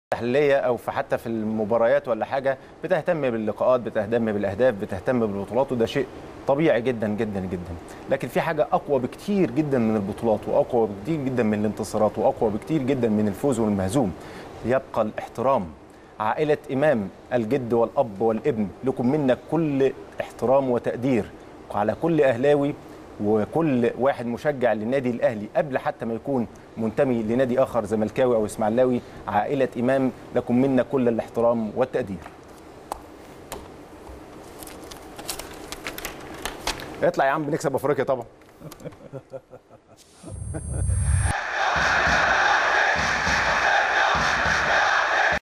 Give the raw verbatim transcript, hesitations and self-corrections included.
تحليليه او في حتى في المباريات ولا حاجه بتهتم باللقاءات، بتهتم بالاهداف، بتهتم بالبطولات، وده شيء طبيعي جدا جدا جدا. لكن في حاجه اقوى بكتير جدا من البطولات، واقوى بكتير جدا من الانتصارات، واقوى بكتير جدا من الفوز والمهزوم. يبقى الاحترام. عائله امام الجد والاب والابن لكم منا كل احترام وتقدير، وعلى كل اهلاوي وكل واحد مشجع للنادي الاهلي قبل حتى ما يكون منتمي لنادي اخر زملكاوي او اسماعيلاوي. عائله امام لكم منا كل الاحترام والتقدير. اطلع يا عم، بنكسب افريقيا طبعا.